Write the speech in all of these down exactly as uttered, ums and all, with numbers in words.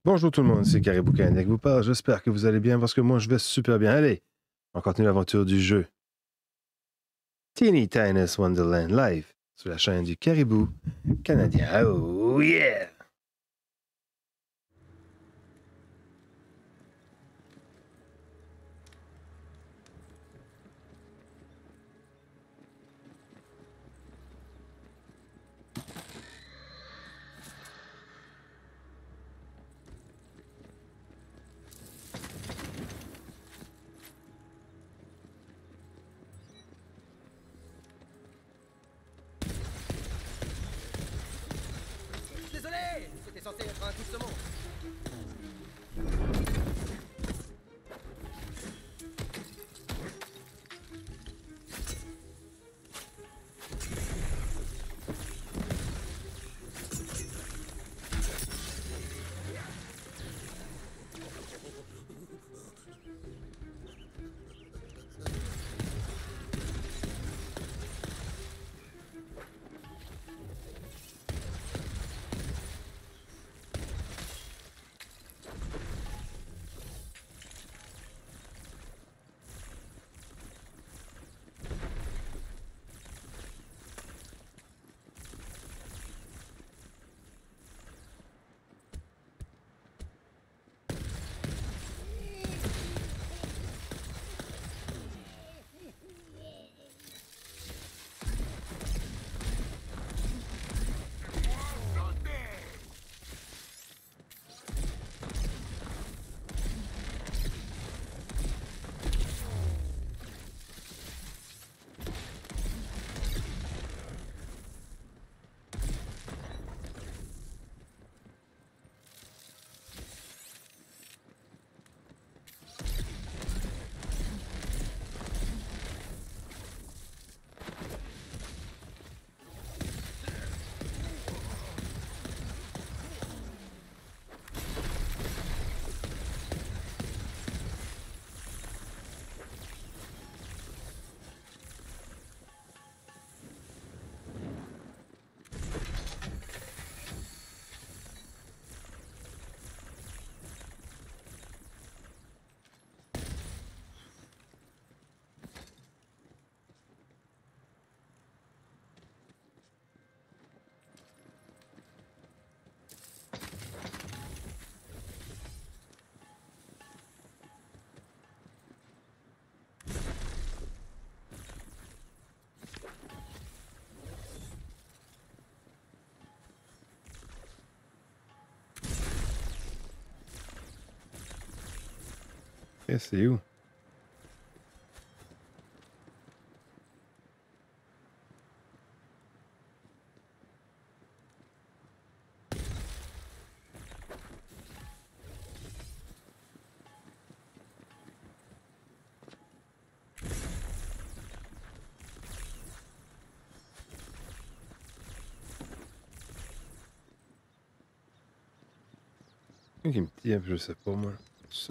Bonjour tout le monde, c'est Caribou Canadien qui vous parle. J'espère que vous allez bien parce que moi je vais super bien. Allez, on continue l'aventure du jeu. Teeny Tina's Wonderland Live sur la chaîne du Caribou Canadien. Oh yeah! Désolé, c'était censé être un coup de saumon. Et c'est où? Qui me dit, je sais pas moi. Ça?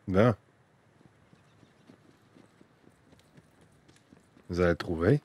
Bon. Vous allez le trouver.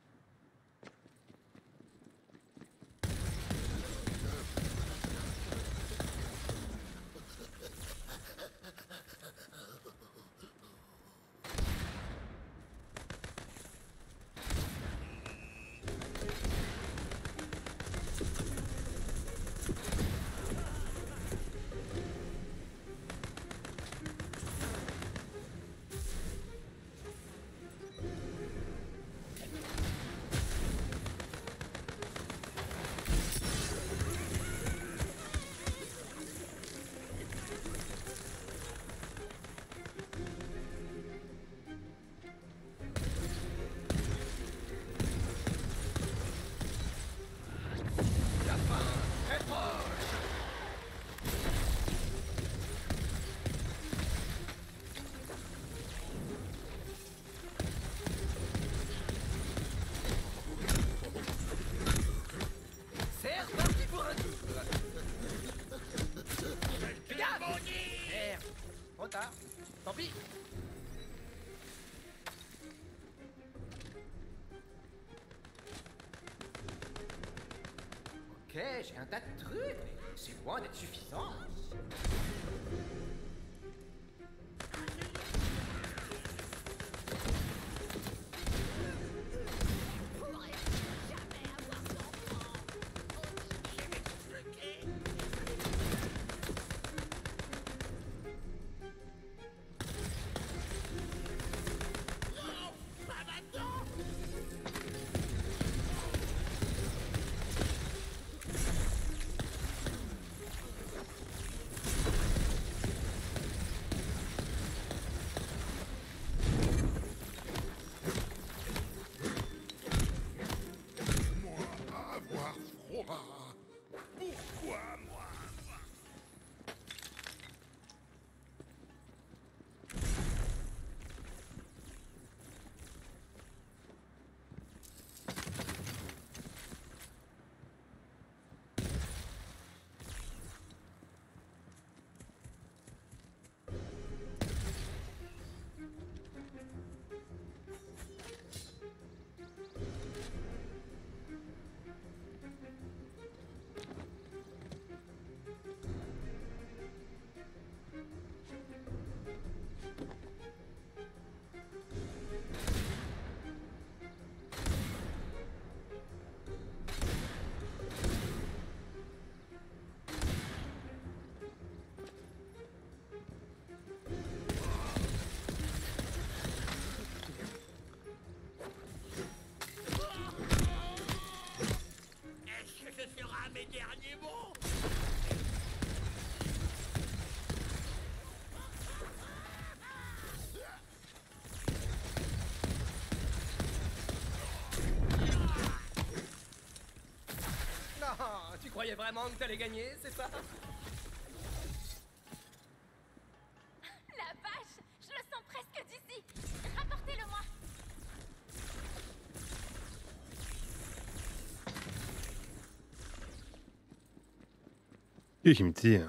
C'est reparti pour un tour. Regarde. Merde. Trop tard. Tant pis. Ok, j'ai un tas de trucs, mais c'est loin d'être suffisant. Tu croyais vraiment que t'allais gagner, c'est ça? La vache, je le sens presque d'ici. Rapportez-le-moi. Qui qui me tire?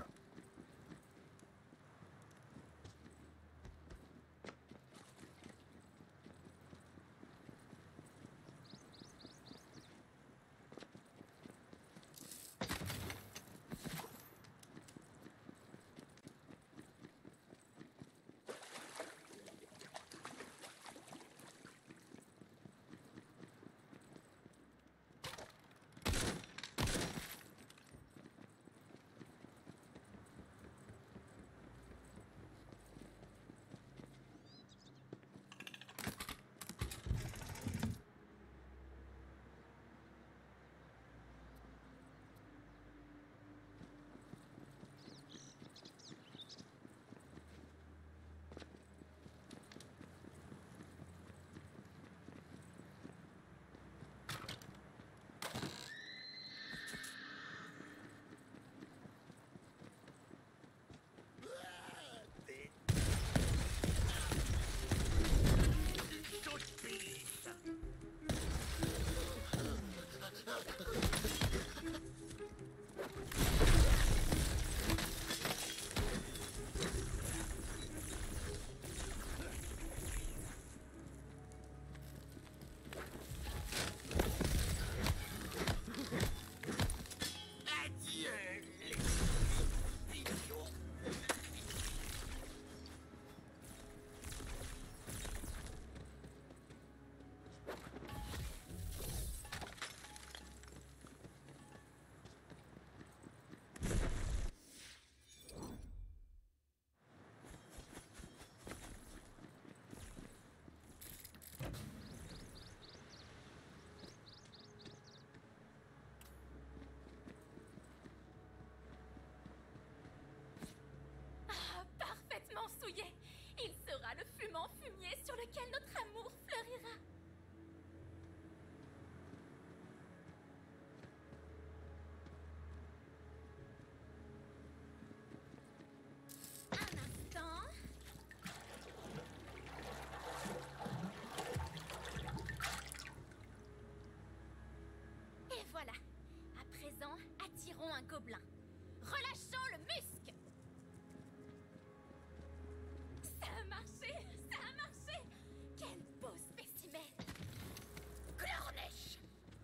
lequel notre amour fleurira. Un instant. Et voilà. À présent, attirons un gobelin. Relâchons le musc. Ça a marché, ça a marché. Quel beau spécimen. Glornesh.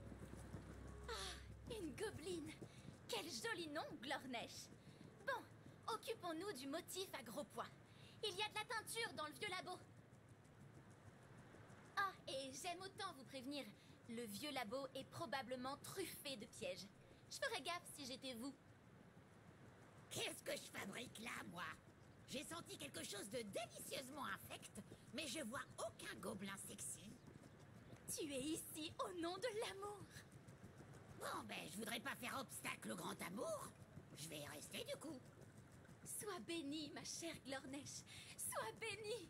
Ah, une gobeline. Quel joli nom, Glornesh. Bon, occupons-nous du motif à gros points. Il y a de la teinture dans le vieux labo. Ah, et j'aime autant vous prévenir. Le vieux labo est probablement truffé de pièges. Je ferais gaffe si j'étais vous. Qu'est-ce que je fabrique là, moi? J'ai senti quelque chose de délicieusement infect, mais je vois aucun gobelin sexy. Tu es ici au nom de l'amour. Bon, ben, je voudrais pas faire obstacle au grand amour. Je vais y rester du coup. Sois bénie, ma chère Glornesh. Sois bénie.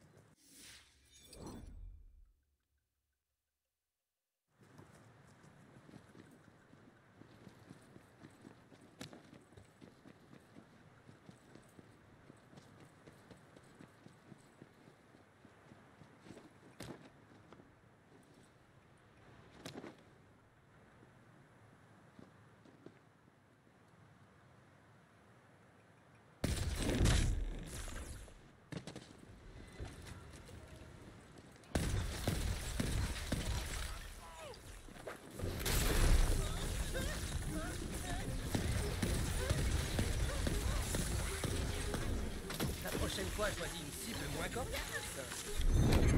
La prochaine fois, choisis une cible moins coriace.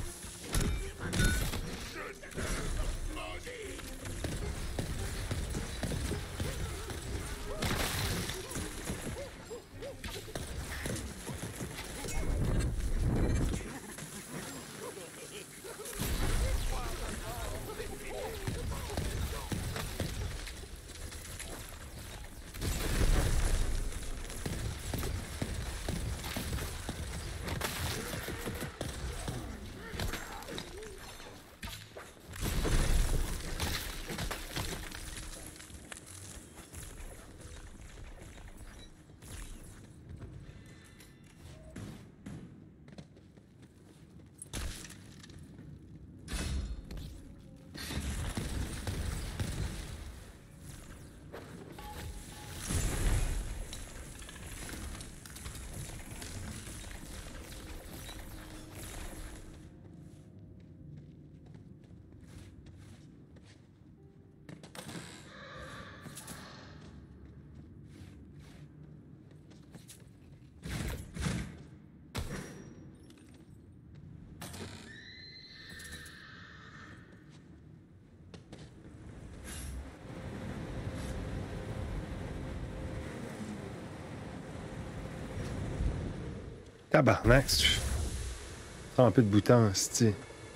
Tabarnak, tu prends un peu de bouton, c'ti.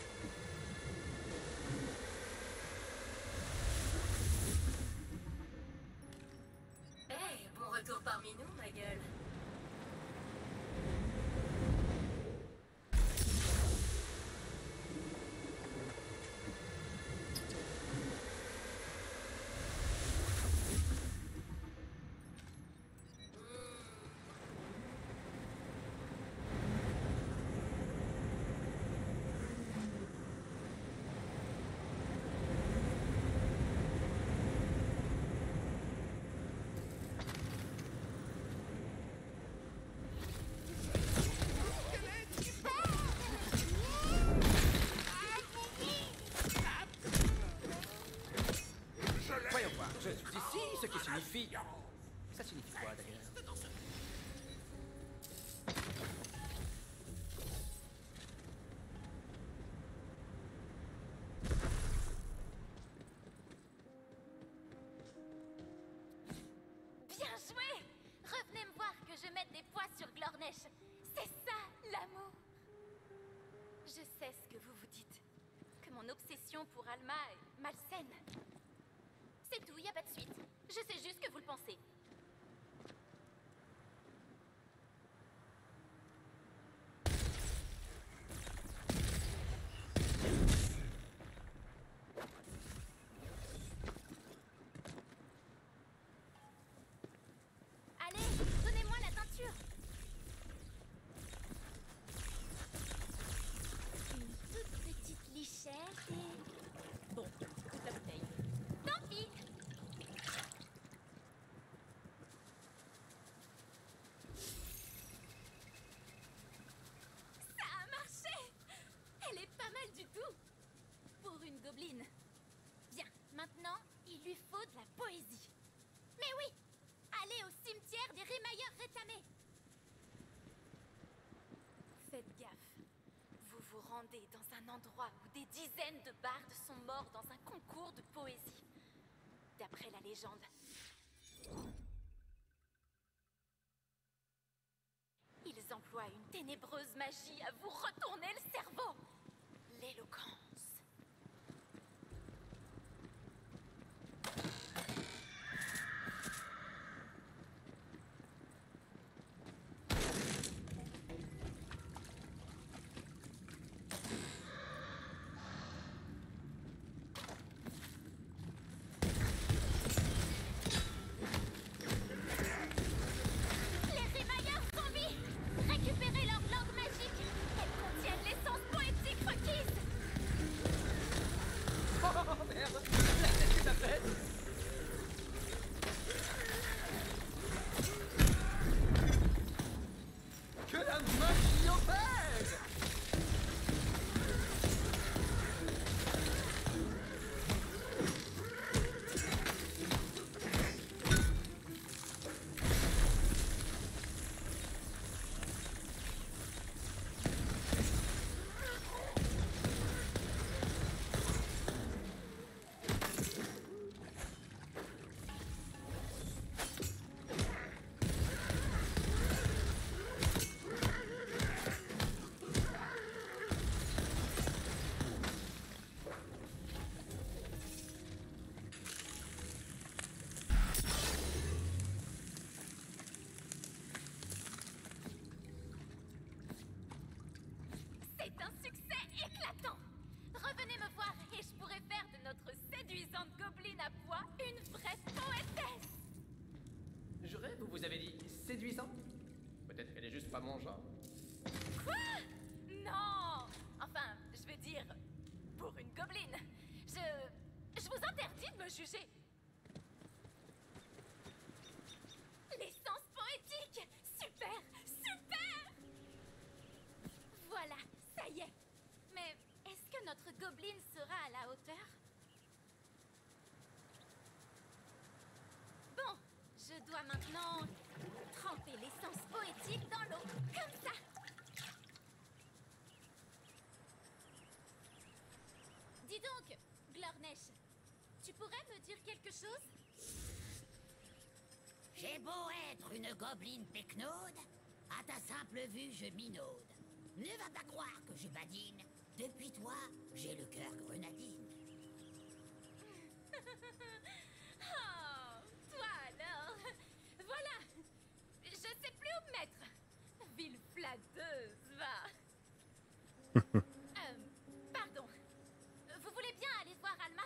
Hey, bon retour parmi nous, ma gueule. Voyons voir, je suis ici, ce qui signifie... Ça signifie quoi, d'ailleurs? Bien joué! Revenez me voir que je mette des poids sur Glornesh. C'est ça, l'amour. Je sais ce que vous vous dites. Que mon obsession pour Alma est malsaine. C'est tout, y a pas de suite. Je sais juste que vous le pensez. une gobeline. Bien, maintenant, il lui faut de la poésie. Mais oui, allez au cimetière des Rémailleurs rétamés. Faites gaffe. Vous vous rendez dans un endroit où des dizaines de bardes sont morts dans un concours de poésie. D'après la légende. Ils emploient une ténébreuse magie à vous retourner le cerveau. L'éloquence. C'est un succès éclatant. Revenez me voir et je pourrai faire de notre séduisante gobeline à pois une vraie poétesse. Je rêve ou vous avez dit séduisante? Peut-être qu'elle est juste pas mon genre. Quoi? Non. Enfin, je veux dire, pour une gobeline. Je... Je vous interdis de me juger. L'essence poétique. Super, super. Voilà, ça y est. Mais est-ce que notre gobeline sera à la hauteur? Bon, je dois maintenant tremper l'essence poétique dans l'eau, comme ça. Dis donc, Glornesh, tu pourrais me dire quelque chose? J'ai beau être une gobeline pécnaude, à ta simple vue je minaude. Ne va pas croire que je badine. Depuis toi, j'ai le cœur grenadine. Oh, toi alors. Voilà. Je sais plus où me mettre. Ville flatteuse, va. euh, pardon. Vous voulez bien aller voir Alma?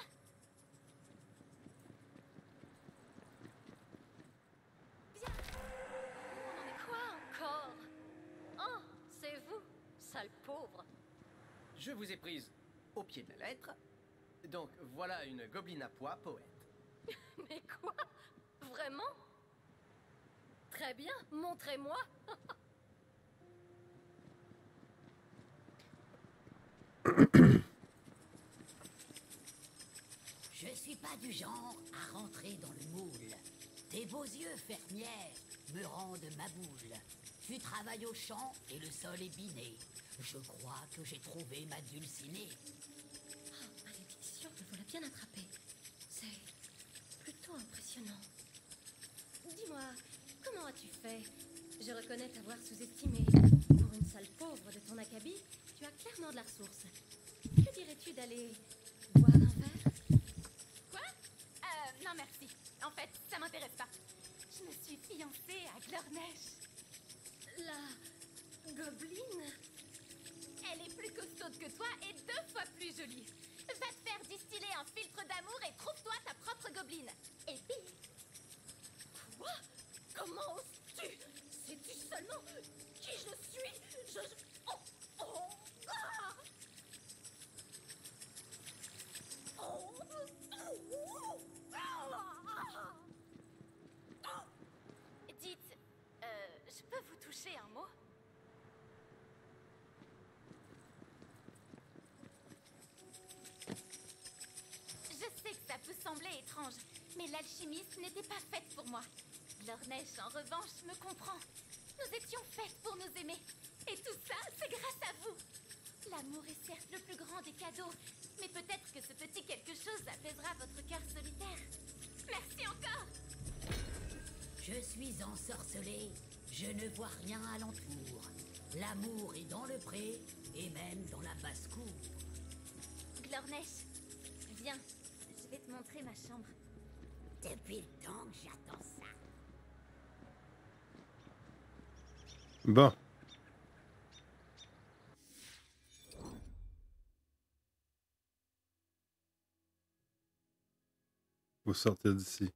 Bien. On en est quoi encore? Oh, c'est vous, sale pauvre. Je vous ai prise au pied de la lettre. Donc voilà une gobeline à pois poète. Mais quoi? Vraiment? Très bien, montrez-moi. Je suis pas du genre à rentrer dans le moule. Tes beaux yeux fermières me rendent ma boule. Tu travailles au champ et le sol est biné. Je crois que j'ai trouvé ma dulcinée. Oh, malédiction, me voilà bien attrapé. C'est plutôt impressionnant. Dis-moi, comment as-tu fait? Je reconnais t'avoir sous-estimé. Pour une sale pauvre de ton acabit, tu as clairement de la ressource. Que dirais-tu d'aller boire un verre? Quoi? Euh, non merci. En fait, ça m'intéresse pas. Je me suis fiancée à Glornesh. La gobeline? Elle est plus costaude que toi et deux fois plus jolie. Va te faire distiller un filtre d'amour et trouve-toi ta propre gobeline. Et puis... Quoi? Comment oses-tu? Sais-tu seulement qui je suis? Je... je- Oh! Oh! Ah! Oh! Oh! Ah! Dites, euh, je peux vous toucher un mot? Mais l'alchimiste n'était pas faite pour moi. Glornesh, en revanche, me comprend. Nous étions faites pour nous aimer. Et tout ça, c'est grâce à vous. L'amour est certes le plus grand des cadeaux, mais peut-être que ce petit quelque chose apaisera votre cœur solitaire. Merci encore. Je suis ensorcelé. Je ne vois rien alentour. L'amour est dans le pré, et même dans la basse-cour. Glornesh, viens, je vais te montrer ma chambre. Depuis le temps que j'attends ça. Bon. Faut sortir d'ici.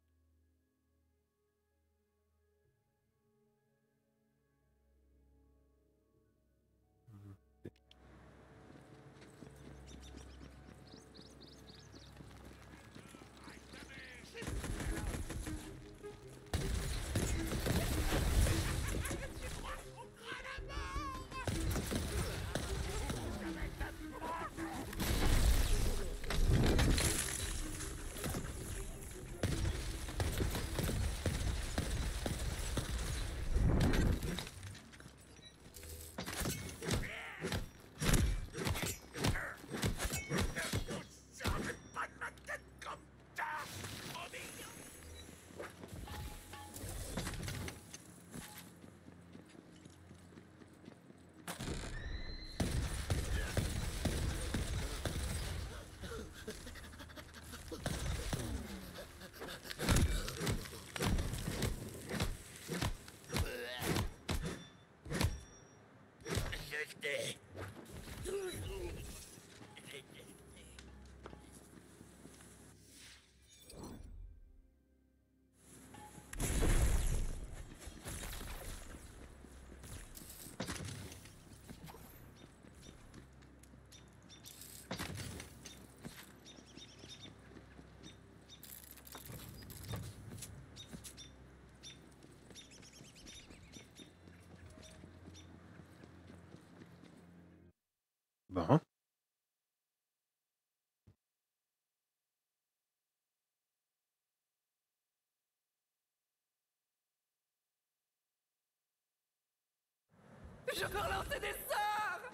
Bon. Je peux relancer des sorts.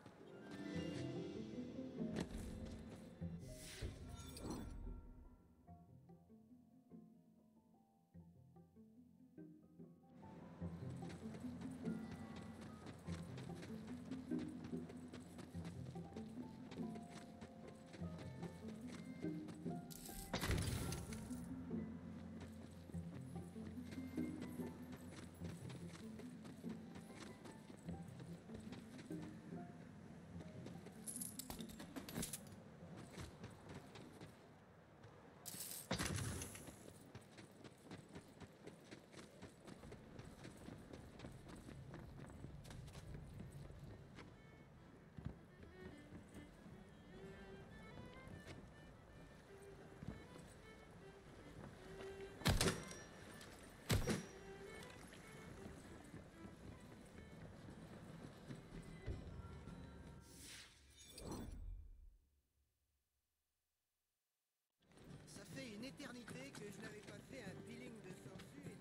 Ça fait une éternité que je n'avais pas fait un peeling de sangsue et de...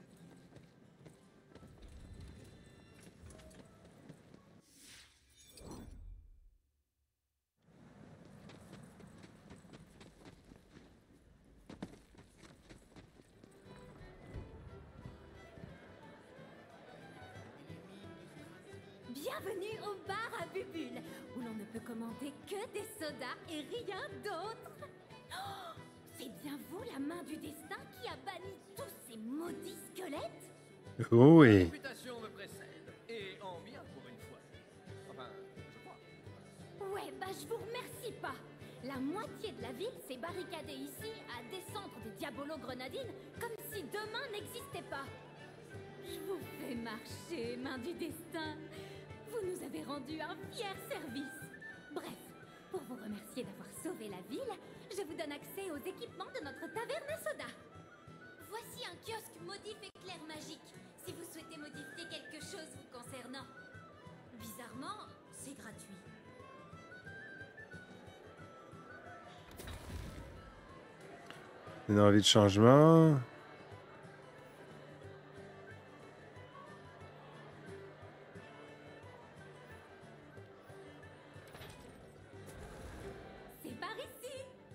Bienvenue au bar à Bubule, où l'on ne peut commander que des sodas et rien d'autre. Oh, c'est bien vous, la main du destin, qui a banni tous ces maudits squelettes? Oh Ma oui. réputation me précède. Et en bien pour une fois. Enfin, je crois. Ouais, bah je vous remercie pas. La moitié de la ville s'est barricadée ici à descendre des diabolos grenadines comme si demain n'existait pas. Je vous fais marcher, main du destin. Vous nous avez rendu un fier service. Bref, pour vous remercier d'avoir sauvé la ville, je vous donne accès aux équipements de notre taverne à soda. Voici un kiosque modif éclair magique, si vous souhaitez modifier quelque chose vous concernant. Bizarrement, c'est gratuit. Une envie de changement. C'est par ici.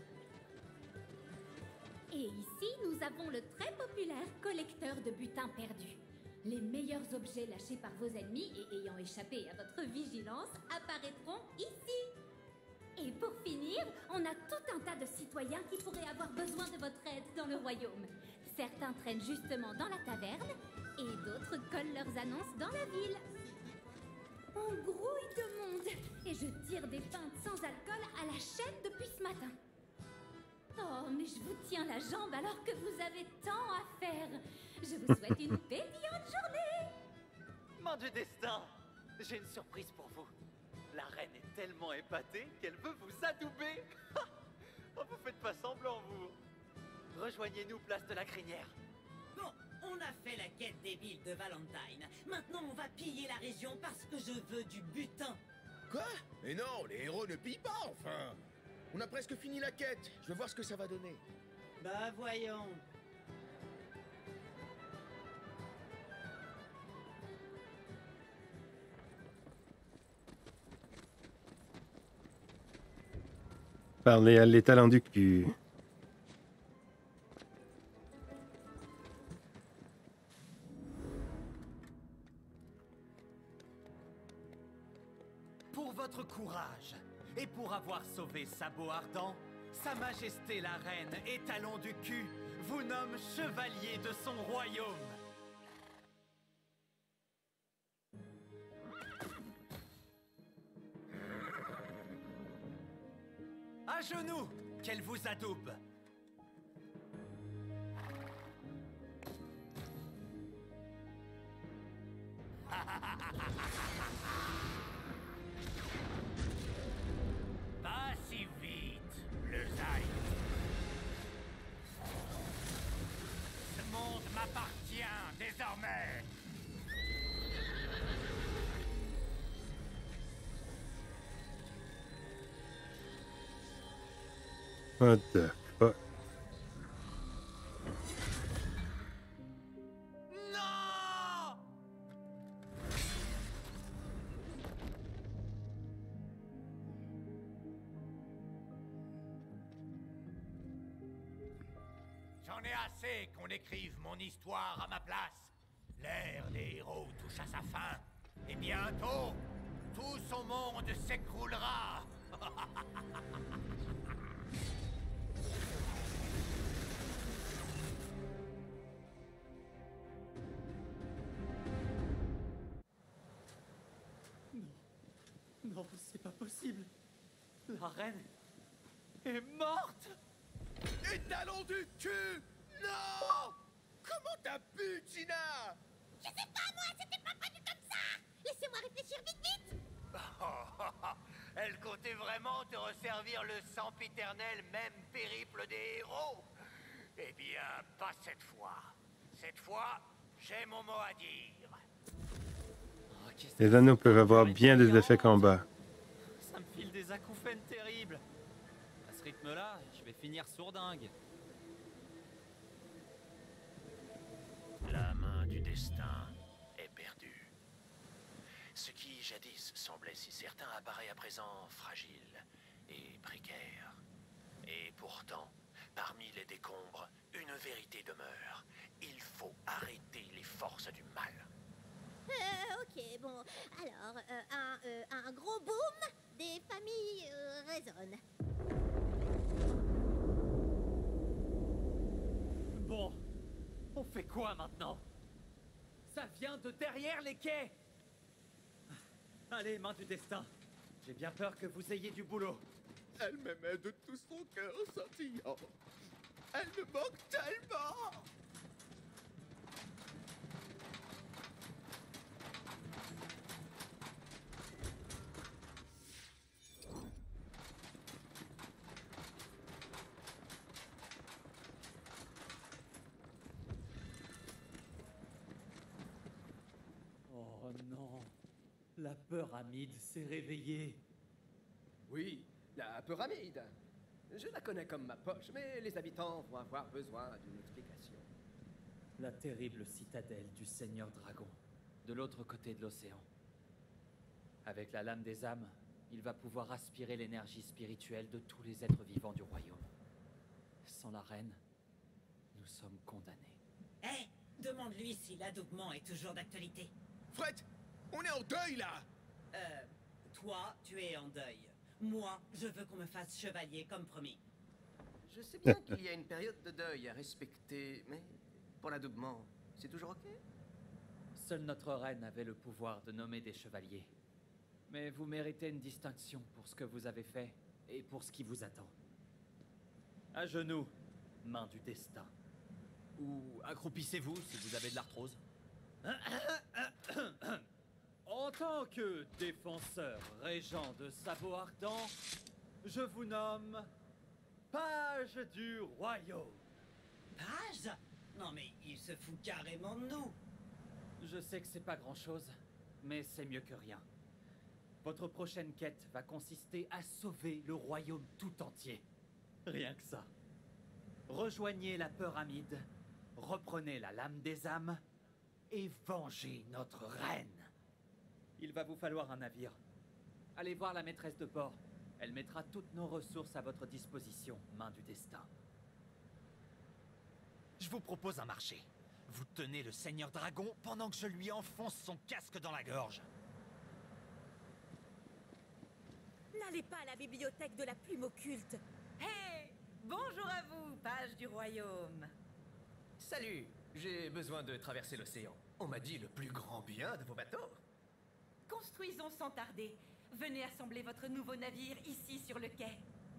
Et ici, nous avons le très populaire collecteur de butin perdu. Les meilleurs objets lâchés par vos ennemis et ayant échappé à votre vigilance apparaîtront ici. Et pour finir, on a tout un tas de citoyens qui pourraient avoir besoin de votre aide dans le royaume. Certains traînent justement dans la taverne et d'autres collent leurs annonces dans la ville. On grouille de monde et je tire des pintes sans alcool à la chaîne depuis ce matin. Oh, mais je vous tiens la jambe alors que vous avez tant à faire. Je vous souhaite une pétillante journée. Main du destin, j'ai une surprise pour vous. La reine est tellement épatée qu'elle veut vous adouber. Oh, vous faites pas semblant, vous. Rejoignez-nous place de la Crinière. Bon, on a fait la quête débile de Valentine. Maintenant, on va piller la région parce que je veux du butin. Quoi? Mais non, les héros ne pillent pas, enfin. On a presque fini la quête. Je veux voir ce que ça va donner. Bah voyons. Parler à l'étalon du cul. Pour votre courage et pour avoir sauvé Sabot Ardent, Sa Majesté la Reine, étalon du cul, vous nomme chevalier de son royaume. À genoux, qu'elle vous adoube. Pas si vite, le Zaï. Ce monde m'appartient désormais. What the fuck? Non! J'en ai assez qu'on écrive mon histoire à ma place. L'ère des héros touche à sa fin. Et bientôt, tout son monde s'écroulera. Non, c'est pas possible. La reine est morte. Étalon du cul! Non! Comment t'as pu, Gina? Je sais pas, moi, c'était pas prévu comme ça. Laissez-moi réfléchir vite, vite. Elle comptait vraiment te resservir le sempiternel même périple des héros? Eh bien, pas cette fois. Cette fois, j'ai mon mot à dire. Les anneaux peuvent avoir bien des effets combat. Ça me file des acouphènes terribles. À ce rythme-là, je vais finir sourdingue. La main du destin est perdue. Ce qui jadis semblait si certain apparaît à présent fragile et précaire. Et pourtant, parmi les décombres, une vérité demeure. Il faut arrêter les forces du mal. Euh, ok, bon. Alors, euh, un, euh, un gros boom, des familles euh, résonnent. Bon, on fait quoi maintenant? Ça vient de derrière les quais. Allez, main du destin. J'ai bien peur que vous ayez du boulot. Elle m'aimait de tout son cœur scintillant. Elle me manque tellement. Oh non, la pyramide s'est réveillée. Oui, la pyramide. Je la connais comme ma poche, mais les habitants vont avoir besoin d'une explication. La terrible citadelle du Seigneur Dragon, de l'autre côté de l'océan. Avec la lame des âmes, il va pouvoir aspirer l'énergie spirituelle de tous les êtres vivants du royaume. Sans la reine, nous sommes condamnés. Hé, demande-lui si l'adoubement est toujours d'actualité. Fred, on est en deuil là. Euh, toi, tu es en deuil. Moi, je veux qu'on me fasse chevalier comme promis. Je sais bien qu'il y a une période de deuil à respecter, mais pour l'adoubement, c'est toujours ok? Seule notre reine avait le pouvoir de nommer des chevaliers. Mais vous méritez une distinction pour ce que vous avez fait et pour ce qui vous attend. À genoux, main du destin. Ou accroupissez-vous si vous avez de l'arthrose. En tant que défenseur régent de Sabot Ardent, je vous nomme Page du Royaume. Page? Non mais il se fout carrément de nous. Je sais que c'est pas grand-chose, mais c'est mieux que rien. Votre prochaine quête va consister à sauver le royaume tout entier. Rien que ça. Rejoignez la pyramide, reprenez la lame des âmes et vengez notre reine. Il va vous falloir un navire. Allez voir la maîtresse de port. Elle mettra toutes nos ressources à votre disposition, main du destin. Je vous propose un marché. Vous tenez le Seigneur Dragon pendant que je lui enfonce son casque dans la gorge. N'allez pas à la bibliothèque de la plume occulte. Hey! Bonjour à vous, page du royaume. Salut, j'ai besoin de traverser l'océan. On m'a dit le plus grand bien de vos bateaux. Construisons sans tarder. Venez assembler votre nouveau navire ici sur le quai.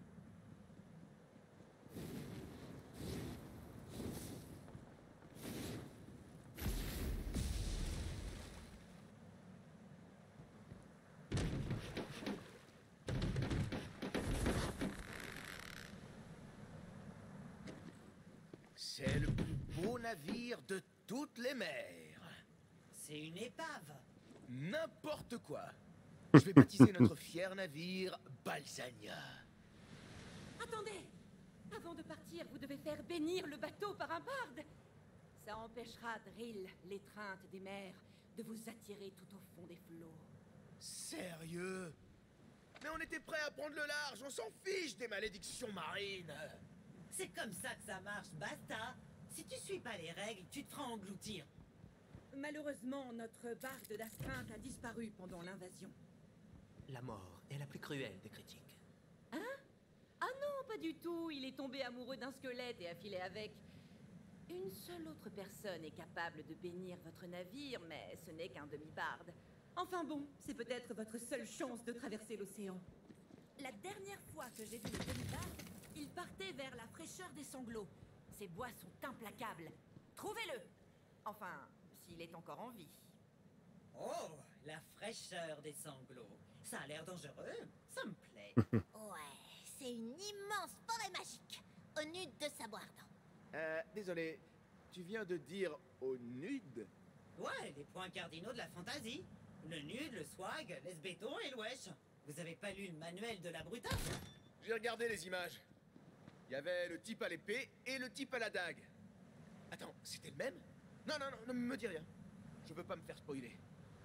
C'est le plus beau navire de toutes les mers. C'est une épave. N'importe quoi. Je vais baptiser notre fier navire Balsania. Attendez! Avant de partir, vous devez faire bénir le bateau par un barde. Ça empêchera Drill, l'étreinte des mers, de vous attirer tout au fond des flots. Sérieux? Mais on était prêt à prendre le large, on s'en fiche des malédictions marines. C'est comme ça que ça marche, basta. Si tu suis pas les règles, tu te feras engloutir. Malheureusement, notre barde d'astreinte a disparu pendant l'invasion. La mort est la plus cruelle des critiques. Hein? Ah non, pas du tout. Il est tombé amoureux d'un squelette et a filé avec. Une seule autre personne est capable de bénir votre navire, mais ce n'est qu'un demi-barde. Enfin bon, c'est peut-être votre seule chance de traverser l'océan. La dernière fois que j'ai vu le demi-barde, il partait vers la fraîcheur des sanglots. Ses bois sont implacables. Trouvez-le! Enfin, s'il est encore en vie. Oh, la fraîcheur des sanglots. Ça a l'air dangereux. Ça me plaît. Ouais, c'est une immense forêt magique, au nude de Sabot Ardent. Euh, désolé, tu viens de dire au nude? Ouais, les points cardinaux de la fantaisie. Le nude, le swag, l'esbéton et le wesh. Vous avez pas lu le manuel de la brutasse? J'ai regardé les images. Il y avait le type à l'épée et le type à la dague. Attends, c'était le même? Non, non, non, ne me dis rien. Je veux pas me faire spoiler.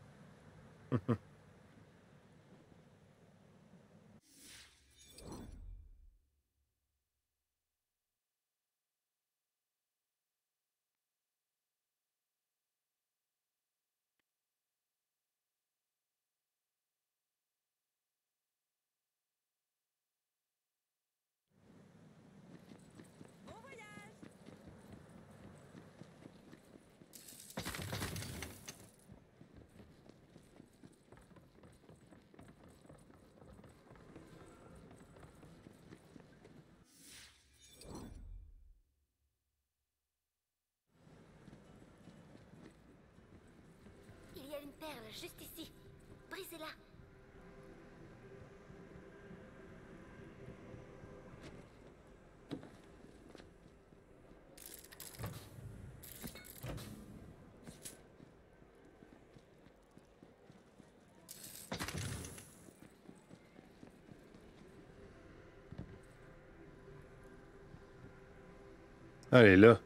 Il y a une perle juste ici. Brisez-la. Allez, là.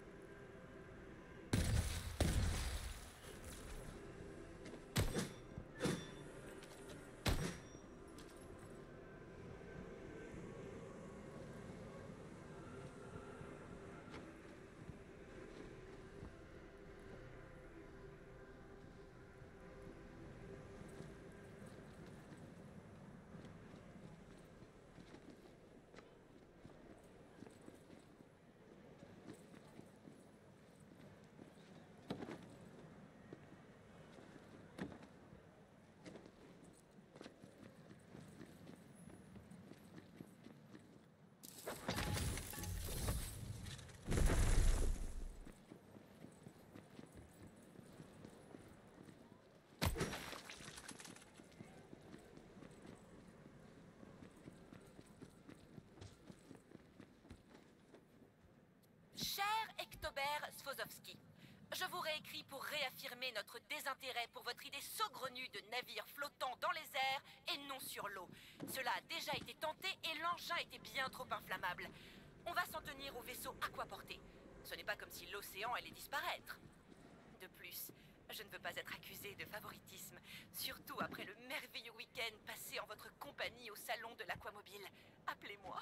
Cher Ektobert Svozovski, je vous réécris pour réaffirmer notre désintérêt pour votre idée saugrenue de navire flottant dans les airs et non sur l'eau. Cela a déjà été tenté et l'engin était bien trop inflammable. On va s'en tenir au vaisseau aquaporté. Ce n'est pas comme si l'océan allait disparaître. De plus, je ne veux pas être accusée de favoritisme, surtout après le merveilleux week-end passé en votre compagnie au salon de l'aquamobile. Appelez-moi.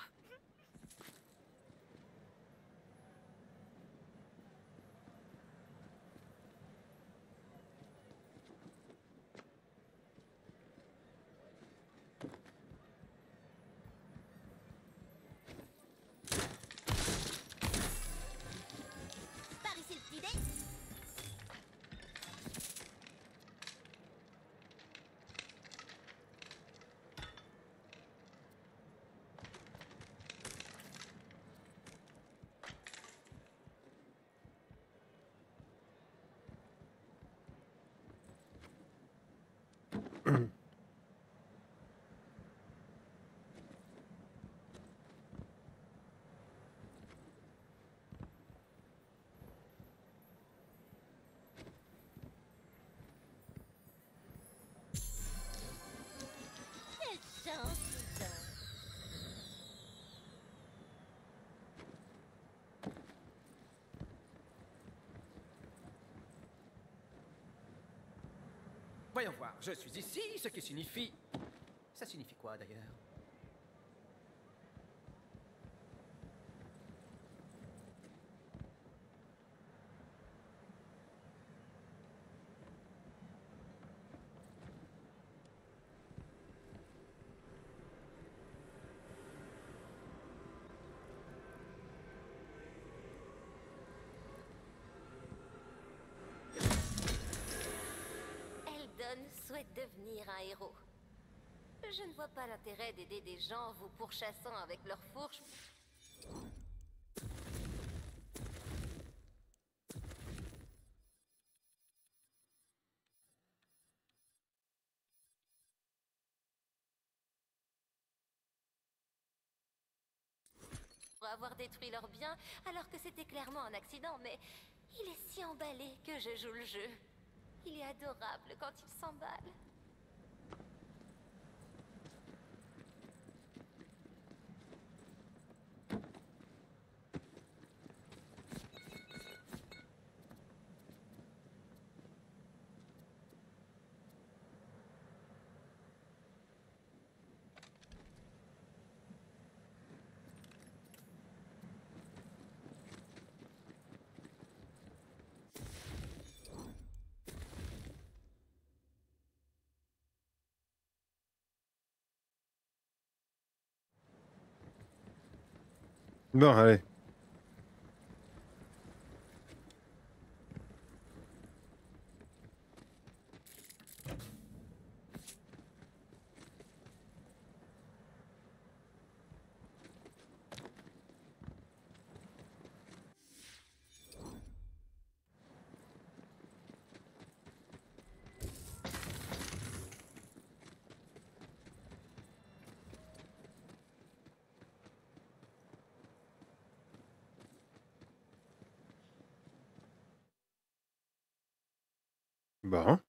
Par ici le petit dé. Quelle chance, dis donc. Voyons voir, je suis ici, ce qui signifie... Ça signifie quoi d'ailleurs? Eldon souhaite devenir un héros. Je ne vois pas l'intérêt d'aider des gens vous pourchassant avec leurs fourches. Pour avoir détruit leurs biens, alors que c'était clairement un accident, mais il est si emballé que je joue le jeu. Il est adorable quand il s'emballe. Bon, allez. Bon.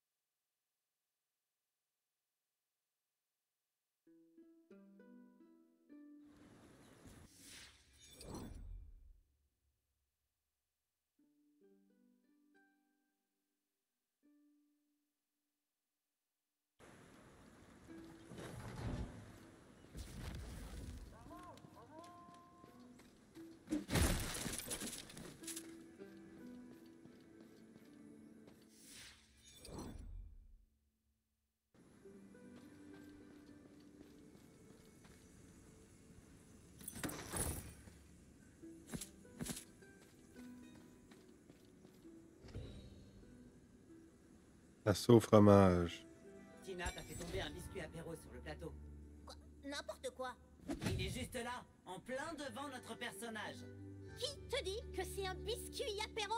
Passe au fromage. Tina t'a fait tomber un biscuit apéro sur le plateau. Quoi? N'importe quoi. Il est juste là, en plein devant notre personnage. Qui te dit que c'est un biscuit apéro?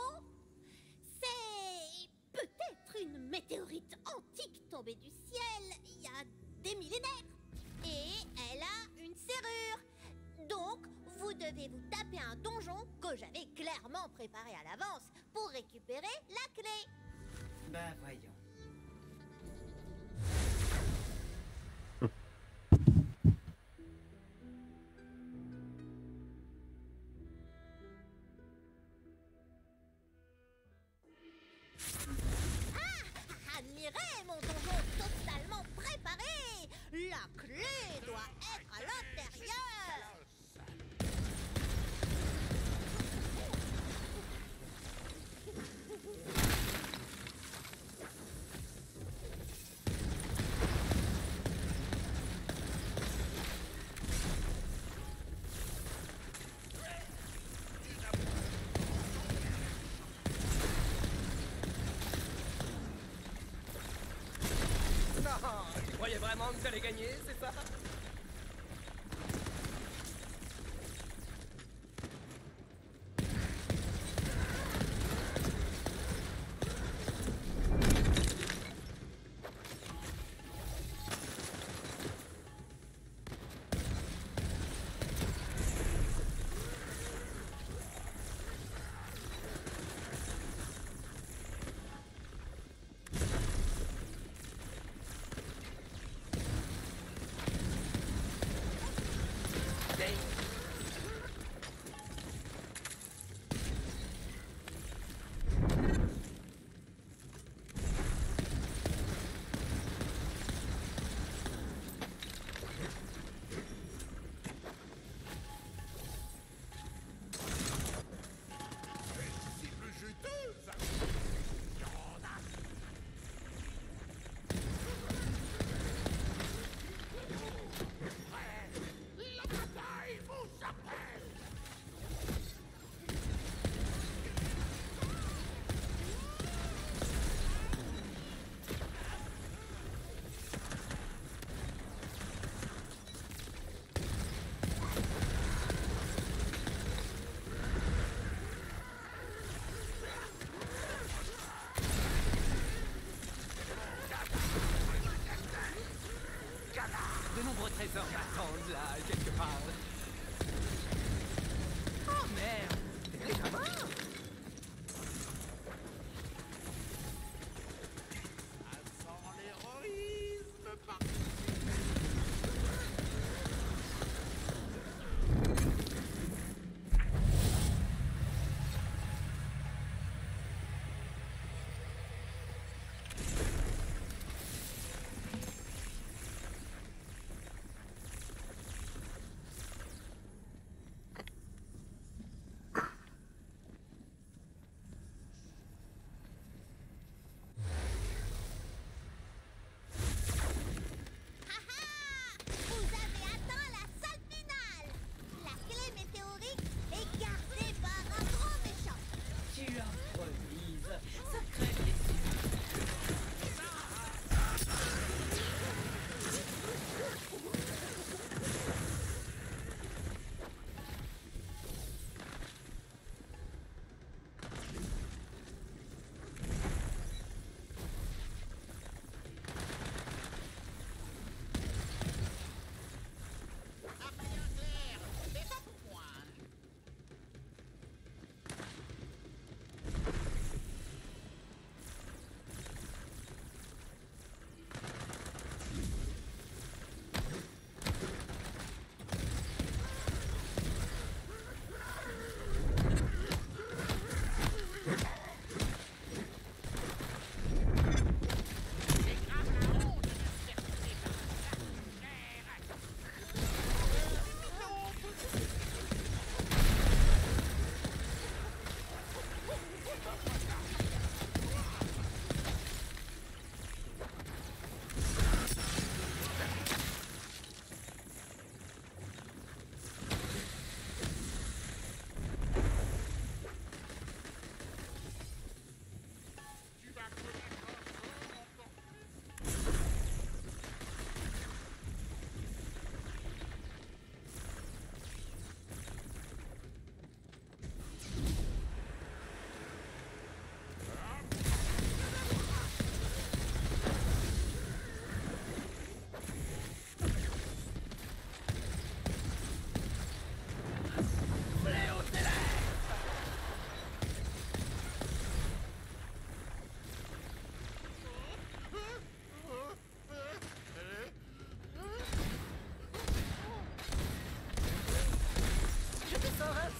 C'est peut-être une météorite antique tombée du ciel il y a des millénaires. Et elle a une serrure. Donc, vous devez vous taper un donjon que j'avais clairement préparé à l'avance pour récupérer la clé. Bah voyons. Ah, admirez mon donjon totalement préparé. La clé doit être à l'intérieur. Non, tu croyais vraiment que j'allais gagner, c'est ça? De nombreux trésors m'attendent là, quelque part. Oh merde! T'es déjà mort?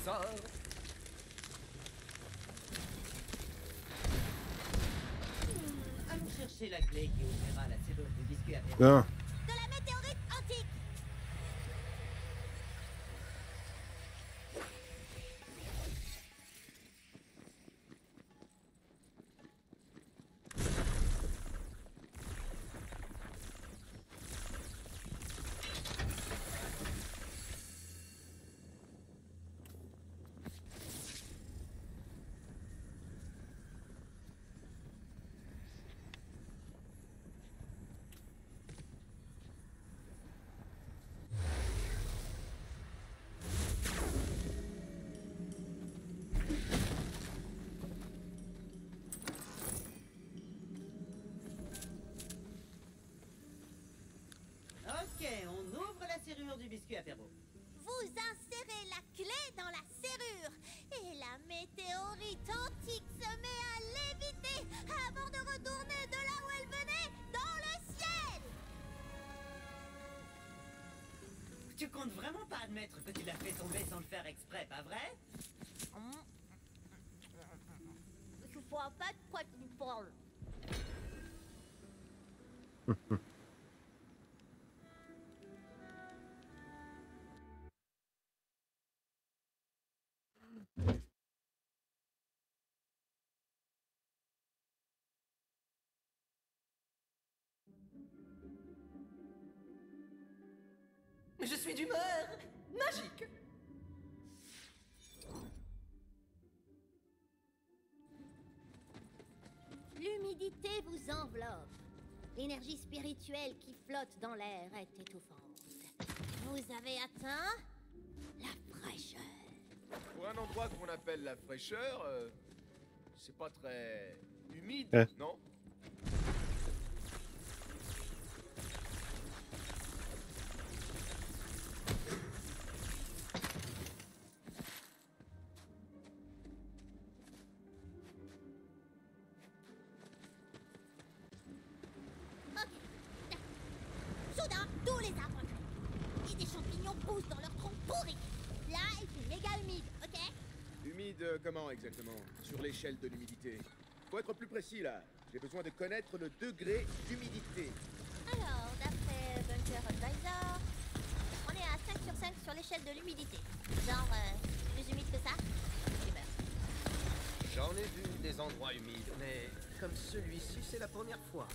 sort. Hmm, allons chercher la clé qui ouvrira la serrure du biscuit à verre. Bon. De la météorite antique. Ok, on ouvre la serrure du biscuit apéro. Vous insérez la clé dans la serrure et la météorite antique se met à léviter avant de retourner de là où elle venait, dans le ciel. Tu comptes vraiment pas admettre que tu l'as fait tomber sans le faire exprès, pas vrai? Je vois pas de quoi tu parles. Je suis d'humeur magique. L'humidité vous enveloppe. L'énergie spirituelle qui flotte dans l'air est étouffante. Vous avez atteint la fraîcheur. Pour un endroit qu'on appelle la fraîcheur, euh, c'est pas très humide, Eh. non? Soudain, tous les arbres crèvent. Et des champignons poussent dans leurs troncs pourris. Là, il fait méga humide, ok? Humide euh, comment exactement? Sur l'échelle de l'humidité. Faut être plus précis là. J'ai besoin de connaître le degré d'humidité. Alors, d'après Bunker Advisor, on est à cinq sur cinq sur l'échelle de l'humidité. Genre, euh, plus humide que ça, tu meurs. J'en ai vu des endroits humides, mais comme celui-ci, c'est la première fois.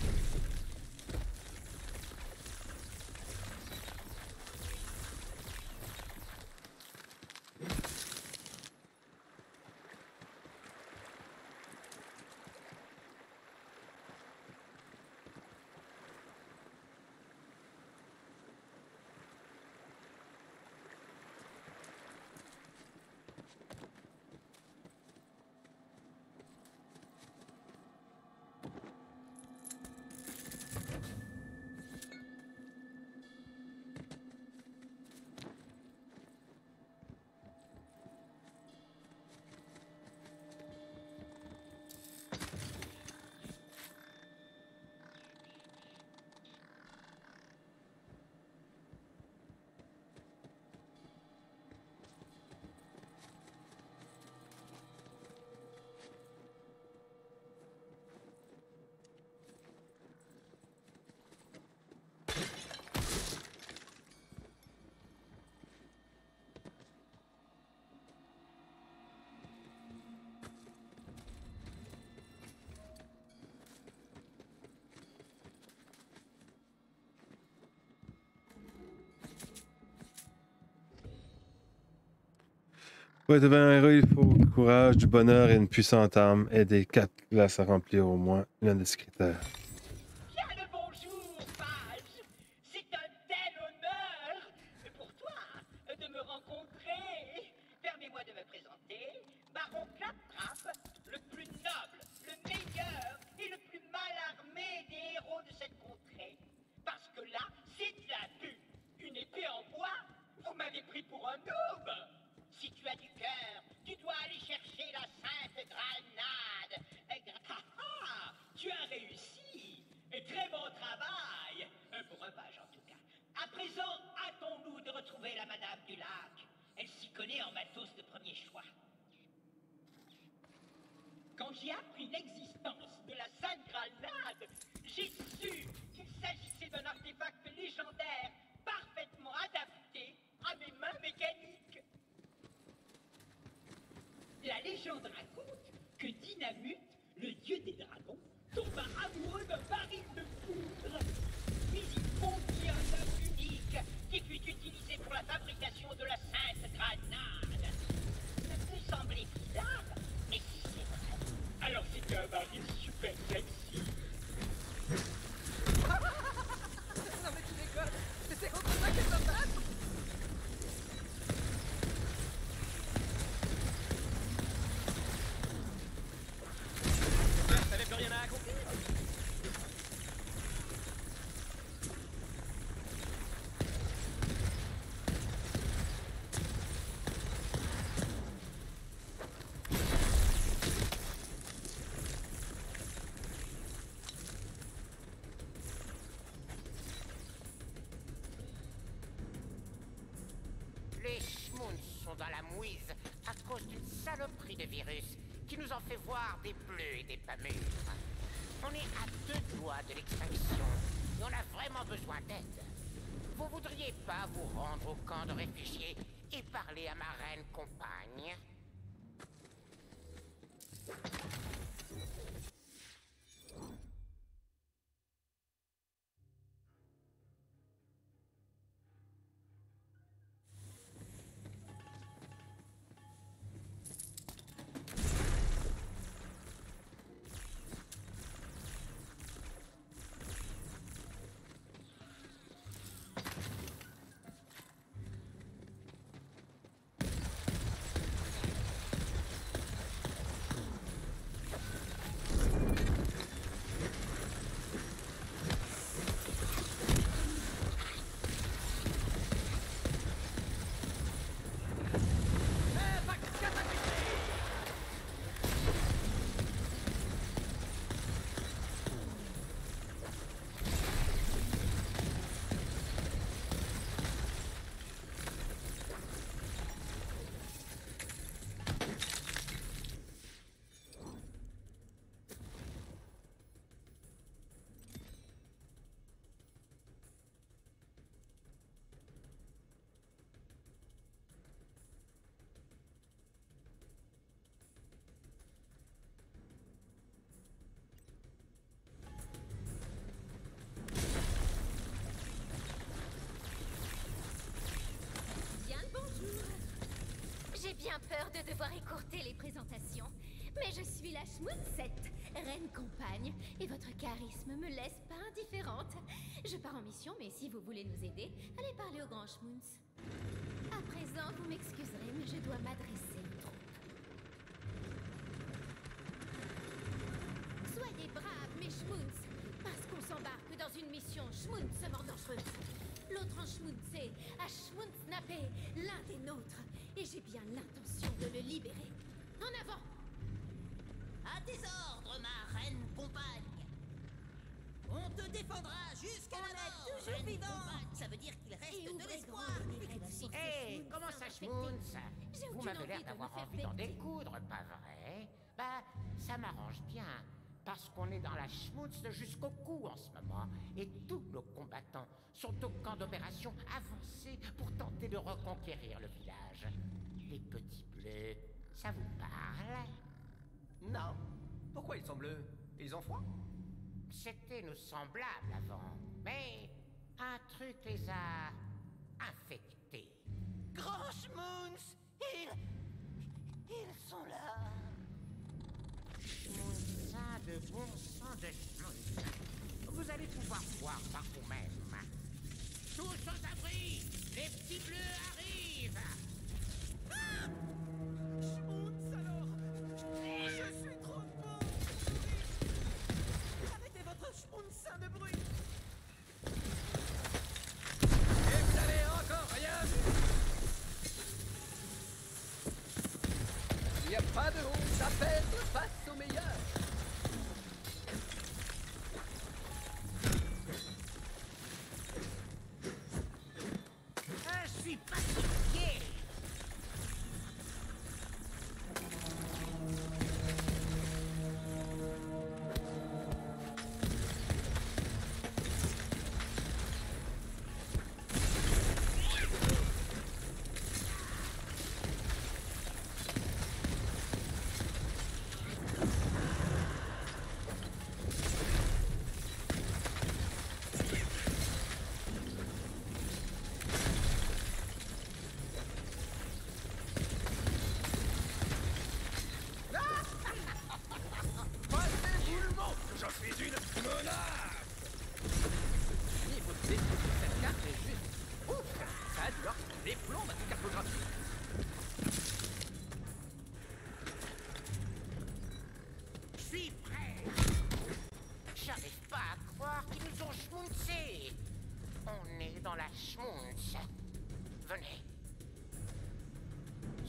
Pour être un héros, il faut du courage, du bonheur et une puissante âme. Et des quatre classes à remplir au moins l'un de ces critères. Bien le bonjour, page. C'est un tel honneur pour toi de me rencontrer. Permets-moi de me présenter. Baron Claptrap, le plus noble, le meilleur et le plus mal armé des héros de cette contrée. Parce que là, c'est de la bu. Une épée en bois, vous m'avez pris pour un noob. Si tu as du cœur, tu dois aller chercher la sainte grenade. Ah, ah, tu as réussi. j'ai appris l'existence de la Sainte Grenade, j'ai su qu'il s'agissait d'un artefact légendaire parfaitement adapté à mes mains mécaniques. La légende raconte que Dynamut, le dieu des dragons, tomba amoureux d'un baril de poudre. Puis il fondit un œuf unique qui fut utilisé pour la fabrication de la Sainte Grenade. Ça peut sembler bizarre, mais c'est vrai. Alors c'était un baril super sexy. Non mais tu déconnes. C'est contre ça qu'elle se passe. T'avais plus rien à accomplir. Les schmoons sont dans la mouise à cause d'une saloperie de virus qui nous en fait voir des bleus et des pas mûrs. On est à deux doigts de l'extinction et on a vraiment besoin d'aide. Vous voudriez pas vous rendre au camp de réfugiés et parler à ma reine compagne? J'ai bien peur de devoir écourter les présentations, mais je suis la Schmoonsette, reine compagne, et votre charisme me laisse pas indifférente. Je pars en mission, mais si vous voulez nous aider, allez parler au grand Schmoons. À présent, vous m'excuserez, mais je dois m'adresser aux troupes. Soyez braves, mes Schmoons, parce qu'on s'embarque dans une mission schmoonsement dangereuse. L'autre en schmounzé a schmounznappé l'un des nôtres, et j'ai bien l'intention de le libérer. En avant! À tes ordres, ma reine compagne. On te défendra jusqu'à la mort. On est toujours vivant. Ça veut dire qu'il reste Et de ouvrez l'espoir. grand. Hé, comment ça, Schmoons? Vous m'avez l'air d'avoir envie d'en découdre, pas vrai? Bah, ça m'arrange bien. Parce qu'on est dans la schmounz jusqu'au cou en ce moment, et tous nos combattants sont au camp d'opération avancé pour tenter de reconquérir le village. Les petits bleus, ça vous parle? Non. Pourquoi ils sont bleus? Ils ont froid? C'était nos semblables avant, mais un truc les a infectés. Grand Schmoons, ils... ils sont là. Schmounza de bon sang de schmounza. Vous allez pouvoir voir par vous-même. Tous aux abris! Les petits bleus arrivent! Ah Schmoons alors. Je suis trop beau. Arrêtez votre schmounzin de bruit. Et vous avez encore rien vu? Il n'y a pas de honte à perdre face au meilleur. Ah, je suis fatigué!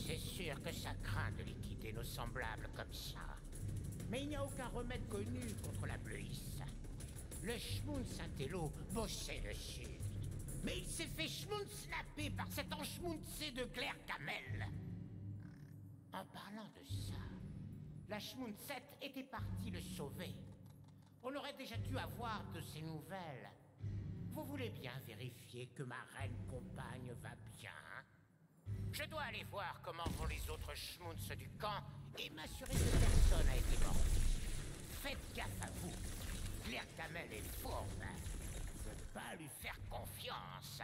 C'est sûr que ça craint de liquider nos semblables comme ça. Mais il n'y a aucun remède connu contre la bleuisse. Le Schmoun Saint-Élo bossait dessus. Mais il s'est fait Schmoun snapper par cet enschmountsé de Claire Camel. En parlant de ça, la Schmoun sept était partie le sauver. On aurait déjà dû avoir de ses nouvelles. Vous voulez bien vérifier que ma reine compagne va bien? Je dois aller voir comment vont les autres schmounts du camp et m'assurer que personne n'a été mort. Faites gaffe à vous. Claire Camel est fourbe. Ne peux pas lui faire confiance.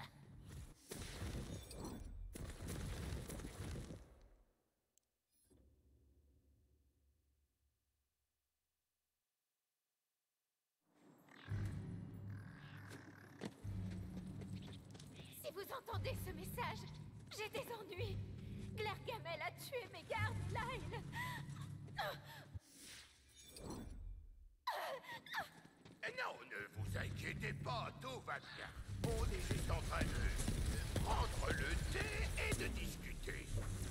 Si vous entendez ce message, j'ai des ennuis. Claire Camel a tué mes gardes, Lyle. Non, ne vous inquiétez pas, tout va bien. On est juste en train de prendre le thé et de discuter.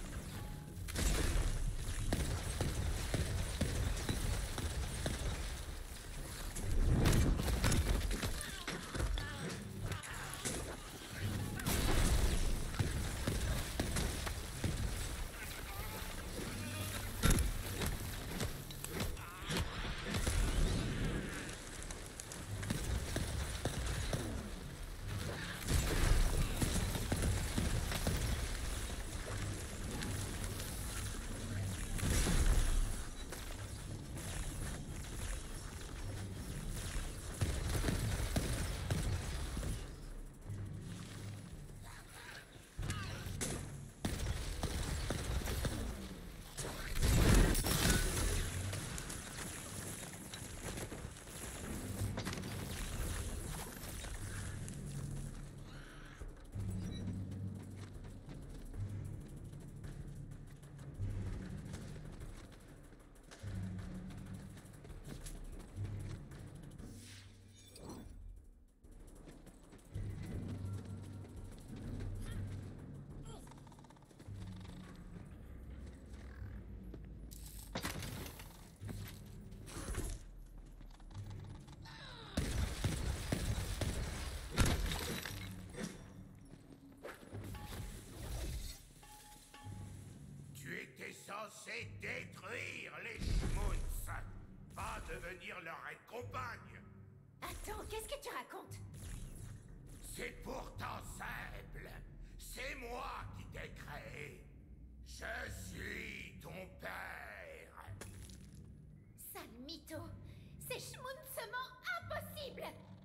Censé détruire les schmounts, pas devenir leur reine compagne. Attends, qu'est-ce que tu racontes? C'est pourtant simple. C'est moi qui t'ai créé. Je suis ton père. Sale mytho. C'est schmountsement impossible.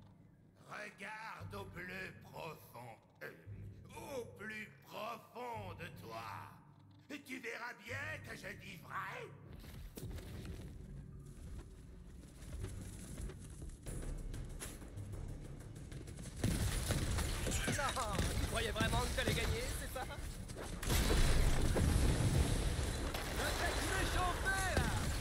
Regarde au plus profond. euh, au plus profond de toi. Tu verras bien que je dis vrai. Non, tu croyais vraiment que t'allais gagner, c'est ça? Tu m'es chauffé, là!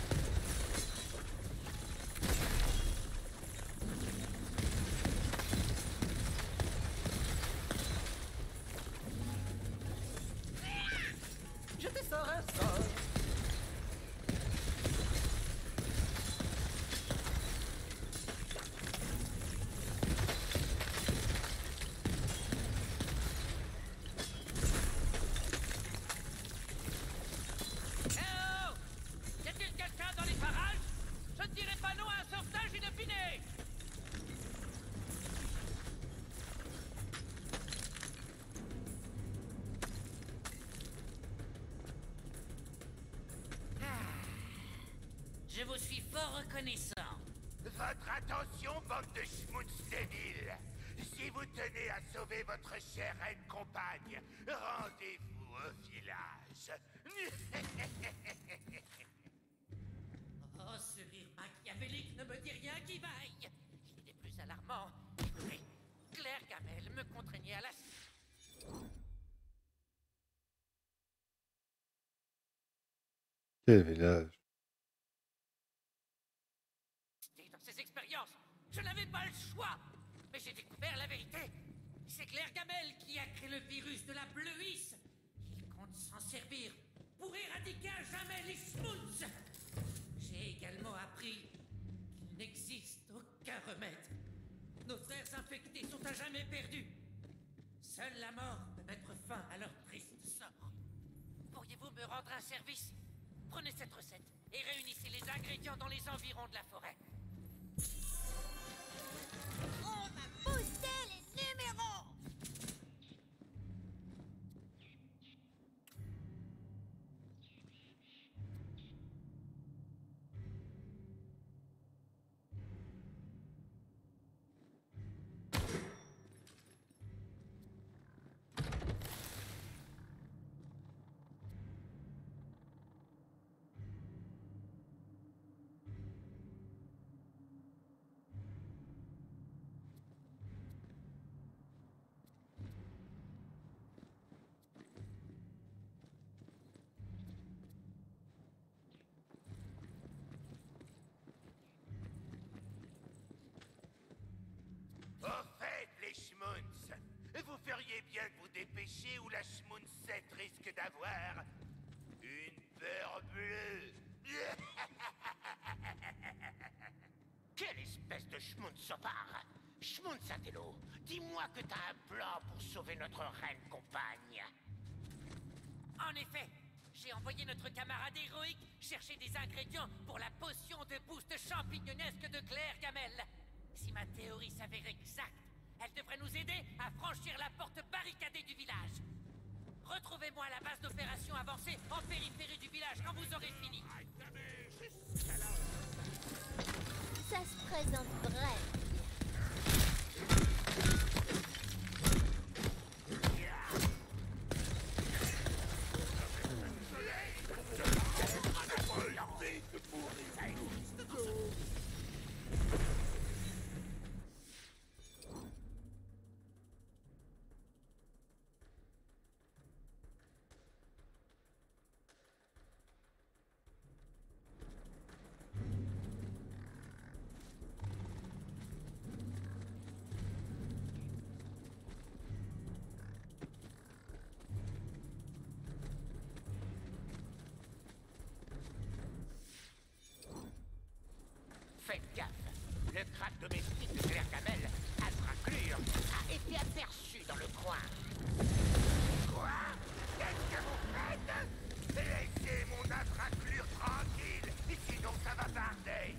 Je te sors un sort. Je vous suis fort reconnaissant. Votre attention, bande de schmutz débiles. Si vous tenez à sauver votre chère reine compagne, rendez-vous au village. Oh, ce rire machiavélique ne me dit rien qui vaille. Il est plus alarmant. Mais Claire Camel me contraignait à la... Quel village? Dans ces expériences, je n'avais pas le choix. Mais j'ai découvert la vérité. C'est Claire Camel qui a créé le virus de la bleuisse. Il compte s'en servir n'éradiquer à jamais les schmounts. J'ai également appris qu'il n'existe aucun remède. Nos frères infectés sont à jamais perdus. Seule la mort peut mettre fin à leur triste sort. Pourriez-vous me rendre un service? Prenez cette recette et réunissez les ingrédients dans les environs de la forêt. On va booster les numéros. Au fait, les schmounts, vous feriez bien de vous dépêcher ou la schmounsette risque d'avoir une peur bleue. Quelle espèce de schmounsopard! Schmunzatello, dis-moi que t'as un plan pour sauver notre reine compagne. En effet, j'ai envoyé notre camarade héroïque chercher des ingrédients pour la potion de boost champignonesque de Claire Gamel. Si ma théorie s'avère exacte, elle devrait nous aider à franchir la porte barricadée du village. Retrouvez-moi à la base d'opération avancée en périphérie du village quand vous aurez fini. Ça se présente vrai. Faites gaffe, le crabe domestique de Claire Gamel, Atraclure, a été aperçu dans le coin. Quoi? Qu'est-ce que vous faites? Laissez mon Atraclure tranquille, sinon ça va barder.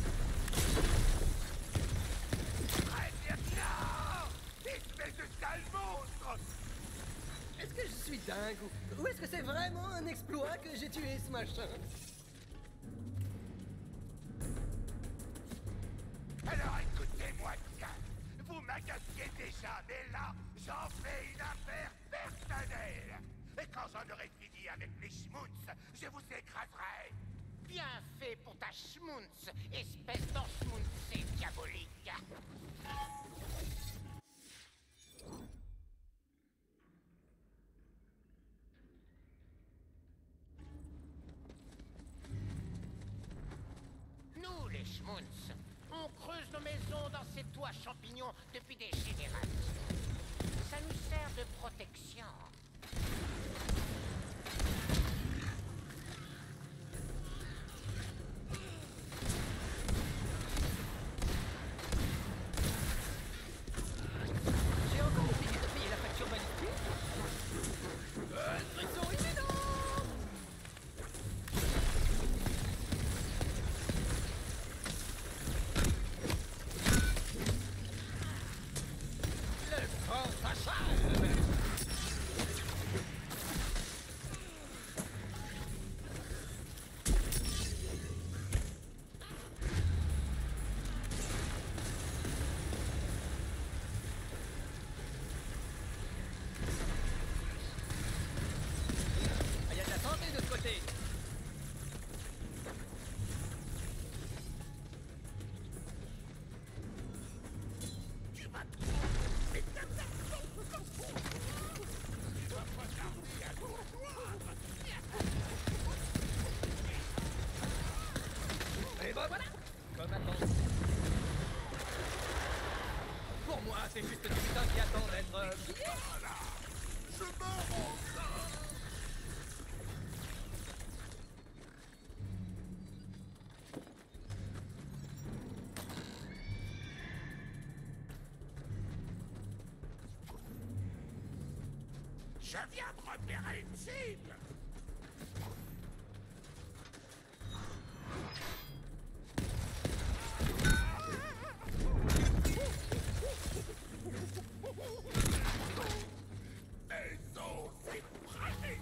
Très bien, non! Espèce de sale monstre! Est-ce que je suis dingue ou, ou est-ce que c'est vraiment un exploit que j'ai tué ce machin? Alors écoutez-moi bien, vous m'agaciez déjà, mais là, j'en fais une affaire personnelle. Et quand j'en aurai fini avec les schmounts, je vous écraserai. Bien fait pour ta schmounz, espèce d'enschmouncé diabolique. Nous, les schmounz, on creuse nos maisons dans ces toits champignons depuis des générations. Ça nous sert de protection. J'ai encore oublié de payer la facture magnifique. Instruction imminente! Le grand s'achève! Je viens de repérer une cible. Maison, c'est prêt.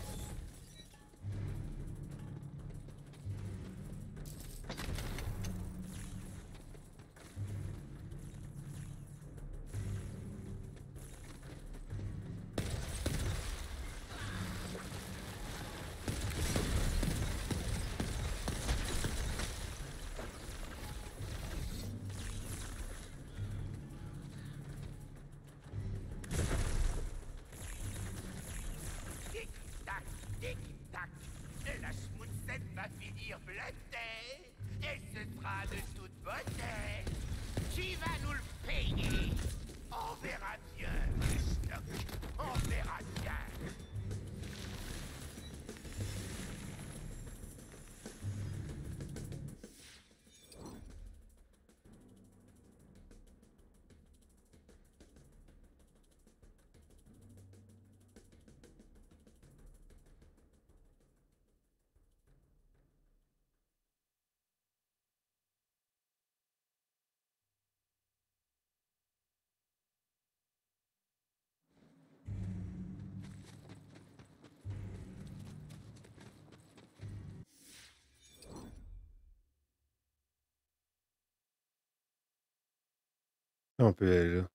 Tic-tac, tic-tac. Et la schmoutzette va finir blindée. Et ce sera de toute beauté. Qui va nous le payer? On verra bien, Schnock. On verra bien. On peut aller là.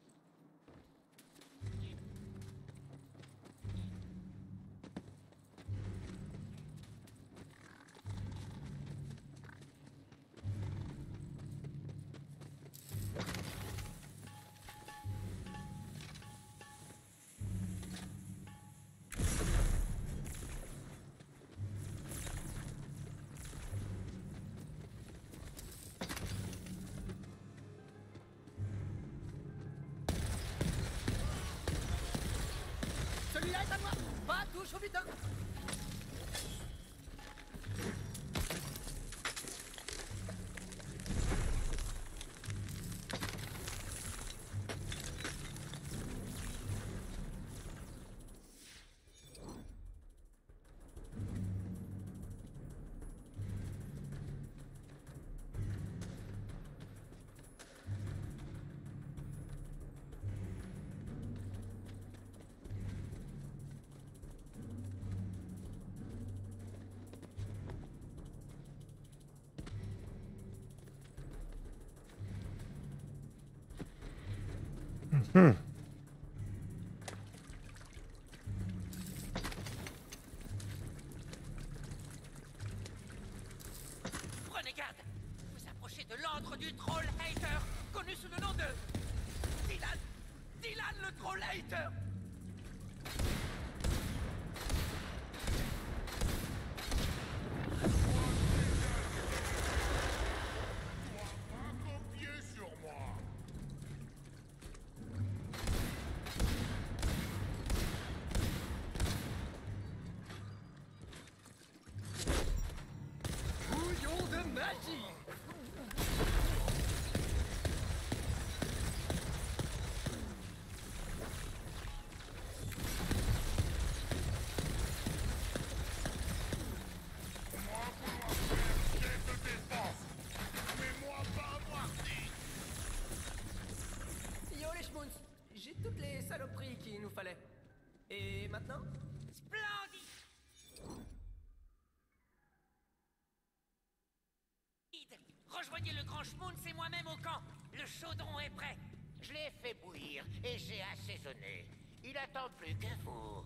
Celui-là est à moi. Pas touche au butin. Hmm. Prenez garde. Vous approchez de l'antre du troll hater, connu sous le nom de... Dylan. Dylan le troll hater. Copiez sur moi. Bouillon de magie. Yo les schmounz, j'ai toutes les saloperies qu'il nous fallait. Et maintenant? Splendide. Rejoignez le grand schmoun, c'est moi-même au camp. Le chaudron est prêt. Je l'ai fait bouillir et j'ai assaisonné. Il attend plus que vous.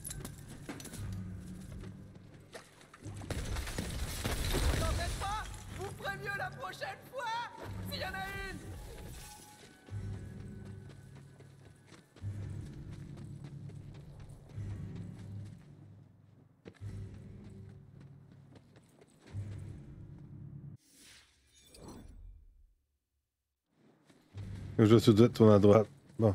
T'en faites pas. Vous ferez mieux la prochaine fois, s'il y en a une. Je dois tout tourner à droite. Bon.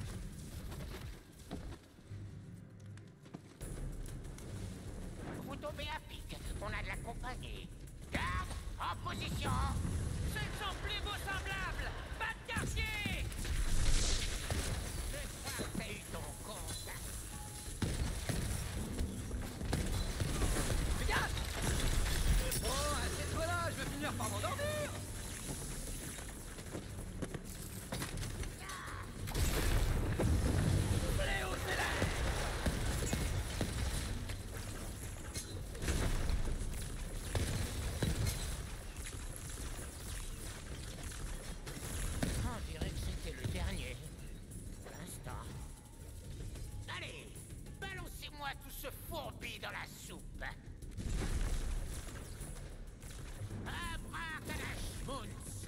Vous tombez choper à pic. On a de la compagnie. Garde, en position. Ce ne sont plus vos semblables. Pas de quartier. Je crois que t'as eu ton compte. Regarde. Bon, assieds-toi là, je vais finir par m'endormir. On dirait que c'était le dernier. Pour l'instant. Allez, balancez-moi tout ce fourbi dans la soupe. Abracadabra.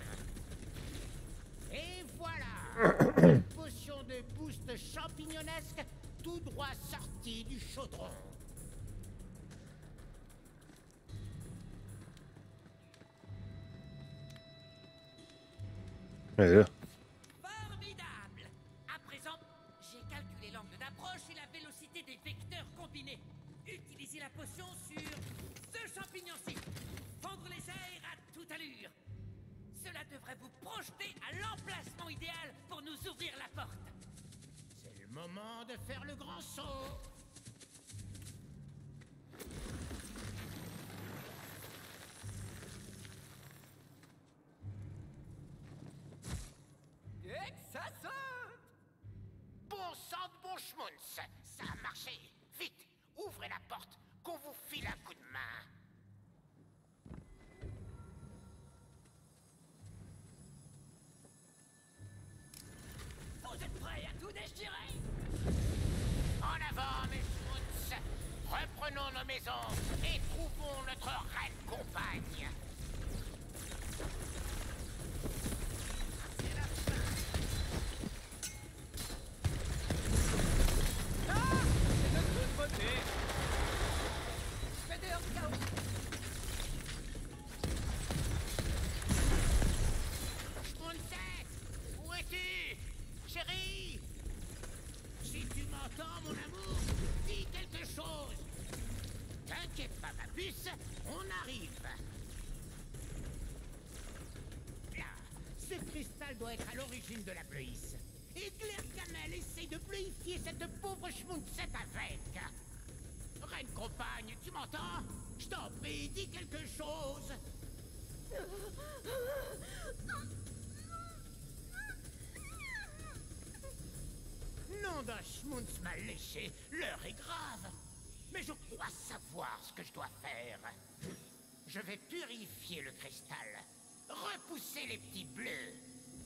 Et voilà. Une potion de boost champignonesque tout droit sortie du chaudron. Ouais, là. Formidable. À présent, j'ai calculé l'angle d'approche et la vélocité des vecteurs combinés. Utilisez la potion sur ce champignon-ci. Fendre les airs à toute allure. Cela devrait vous projeter à l'emplacement idéal pour nous ouvrir la porte. C'est le moment de faire le grand saut. Et que ça saute. Bon sang de bon schmunz. Ça a marché. Vite, ouvrez la porte, qu'on vous file un coup de main. Vous êtes prêts à tout déchirer? En avant, mes schmunz. Reprenons nos maisons et trouvons notre reine compagne. Ah, c'est de toute beauté. Fais dehors, K O. Schmunzette, où es-tu? Chérie? Si tu m'entends, mon amour, dis quelque chose. T'inquiète pas, ma puce, on arrive. Là, ce cristal doit être à l'origine de la bleuisse. Et Claire Gamel essaye de bleuifier cette pauvre schmunzette avec. Reine compagne, tu m'entends? Je t'en prie, dis quelque chose. Nom d'un schmunz mal léché, l'heure est grave. Mais je crois savoir ce que je dois faire. Je vais purifier le cristal. Repousser les petits bleus.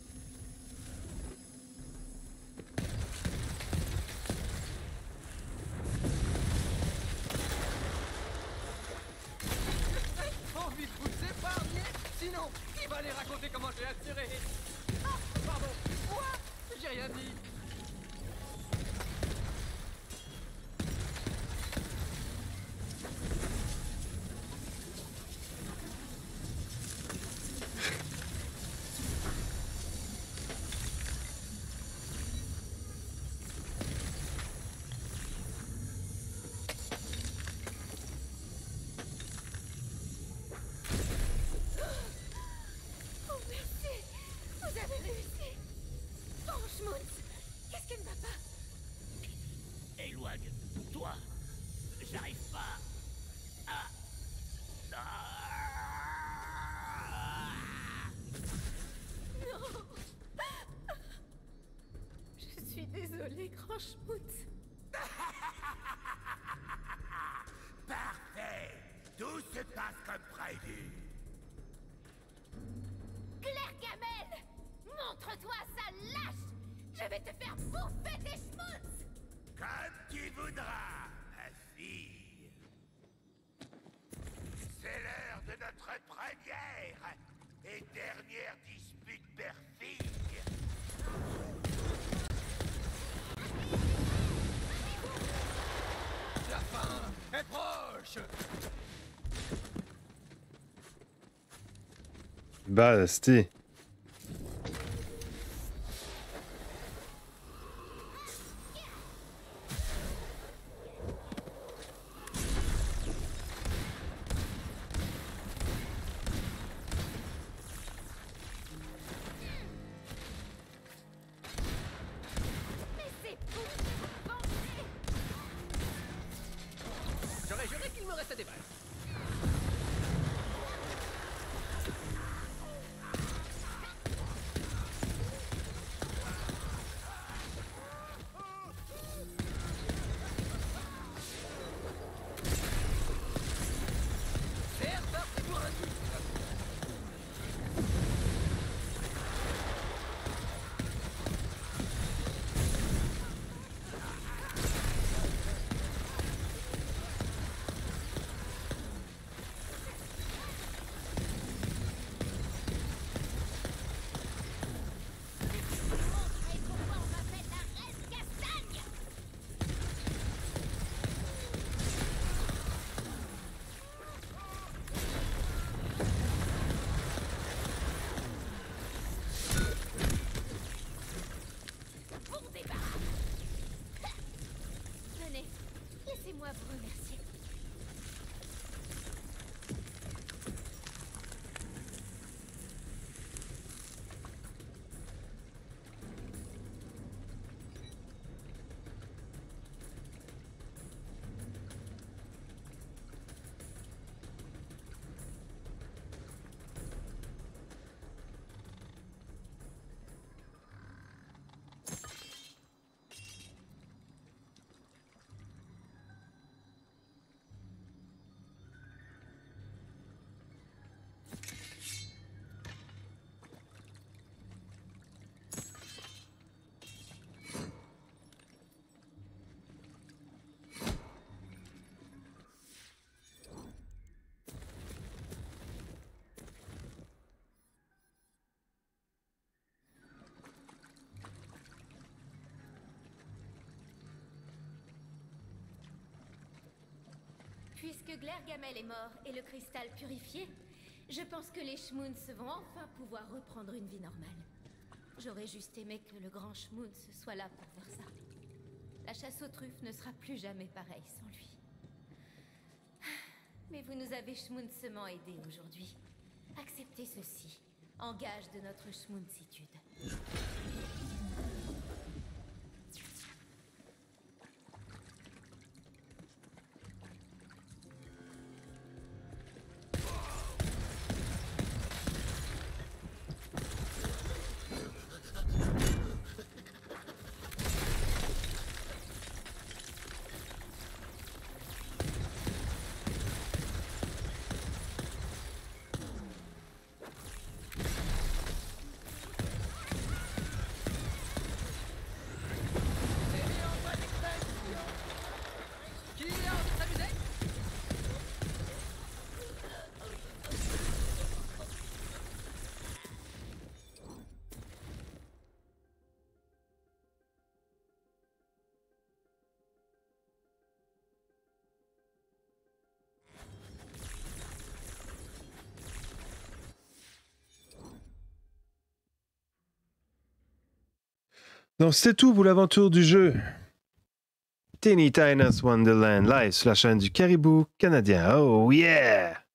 Envie de vous épargner? Sinon, qui va les raconter comment j'ai attiré? Ah, pardon. Quoi? J'ai rien dit. Oh, merci. Vous avez réussi. Oh, Schmutz, qu'est-ce qui ne va pas? Éloigne, toi. J'arrive pas à... Non. Je suis désolée, grand Schmutz. Parfait. Tout se passe comme prévu. Claire Gamel, montre-toi, sale lâche. Je vais te faire bouffer tes schmutz. Comme tu voudras, ma fille. C'est l'heure de notre première et dernière dispute perfide. La fin est proche. Basti. Puisque Glergamel est mort et le cristal purifié, je pense que les Schmoons vont enfin pouvoir reprendre une vie normale. J'aurais juste aimé que le grand Schmoons soit là pour faire ça. La chasse aux truffes ne sera plus jamais pareille sans lui. Mais vous nous avez schmoonsement aidés aujourd'hui. Acceptez ceci, en gage de notre schmoonsitude. Donc, c'est tout pour l'aventure du jeu. Teeny Tina's Wonderland live sur la chaîne du Caribou canadien. Oh yeah!